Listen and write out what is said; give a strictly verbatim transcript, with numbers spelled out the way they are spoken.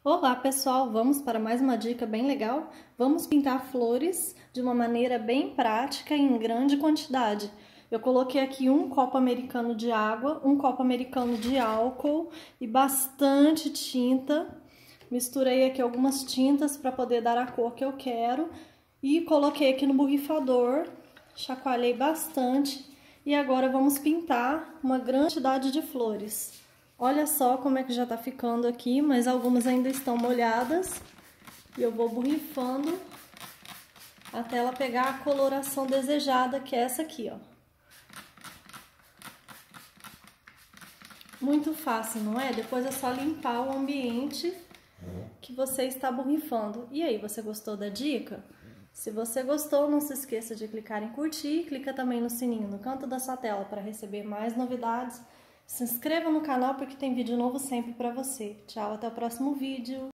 Olá pessoal, vamos para mais uma dica bem legal? Vamos pintar flores de uma maneira bem prática e em grande quantidade. Eu coloquei aqui um copo americano de água, um copo americano de álcool e bastante tinta. Misturei aqui algumas tintas para poder dar a cor que eu quero e coloquei aqui no borrifador, chacoalhei bastante e agora vamos pintar uma grande quantidade de flores. Olha só como é que já tá ficando aqui, mas algumas ainda estão molhadas. E eu vou borrifando até ela pegar a coloração desejada, que é essa aqui, ó. Muito fácil, não é? Depois é só limpar o ambiente que você está borrifando. E aí, você gostou da dica? Se você gostou, não se esqueça de clicar em curtir e clica também no sininho no canto da sua tela para receber mais novidades. Se inscreva no canal porque tem vídeo novo sempre para você. Tchau, até o próximo vídeo!